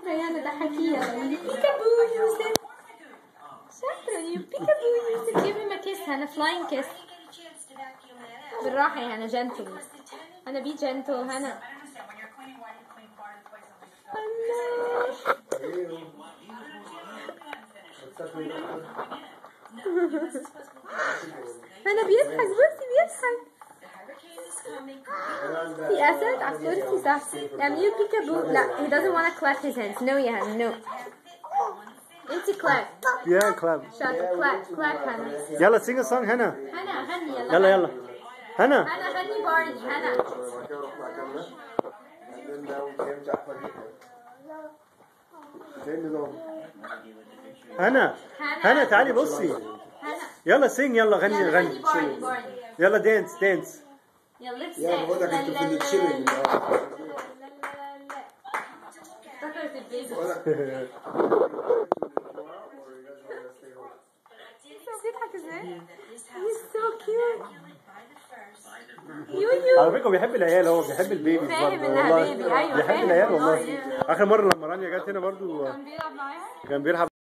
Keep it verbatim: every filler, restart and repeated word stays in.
ريانة ضحكية. بيكا بو يوسف. شاطرة يو بيكا بو يوسف. give him a kiss هنا flying kiss. بالراحة يا هنا gentle. هنا be gentle هنا. هنا بيضحك بصي بيضحك. في أسد على الكرسي صح. اعملي بيكا بو. لا he doesn't want to clap his hands. no يا هنا no. انتي clap. yeah clap. شاطر clap clap هنا. يلا sing a song هنا. هنا هني يلا. يلا يلا. هنا. هنا هني بارني هنا. هنا. هنا تعالي بصي. يلا sing يلا غني غني. يلا dance dance. يلا let's يلا بقول لك انتوا في التشيلنج. افتكرت البيبي. بيضحك ازاي؟ he's so cute. يو على فكرة بيحب العيال هو بيحب البيبي فاهم برضه انها والله. بيبي. ايوه بيحب فاهم العيال والله. آخر مرة لما رانيا جت هنا برضه كان بيلعب معايا. كان بيلعب